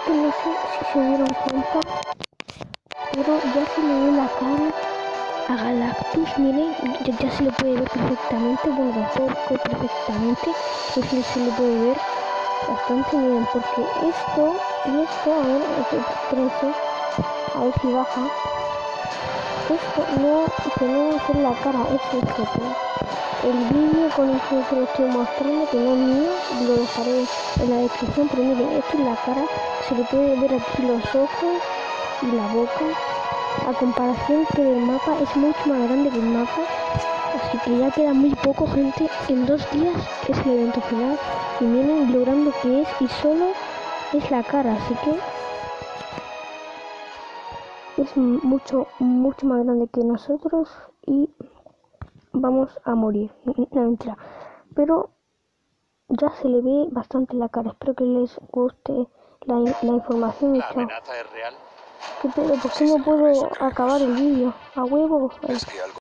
gente no sé si se dieron cuenta, pero ya se le ve la cara a Galactus. Miren, ya se le puede ver perfectamente, bueno, tampoco perfectamente, pero sí se le puede ver bastante bien, porque esto y esto, a ver, espérense, a ver si baja. Esto no tenemos en la cara, es esto, el vídeo con el que lo estoy mostrando, que no es mío, lo dejaré en la descripción, pero miren, esto es la cara, se le puede ver aquí los ojos y la boca, a comparación que el mapa es mucho más grande que el mapa, así que ya queda muy poco, gente. En 2 días es el evento final y miren lo grande que es, y solo es la cara, así que es mucho más grande que nosotros y vamos a morir. No, mentira, pero ya se le ve bastante la cara. Espero que les guste la información. La amenaza es real. ¿Qué pedo? ¿Por qué no puedo acabar el vídeo? A huevo.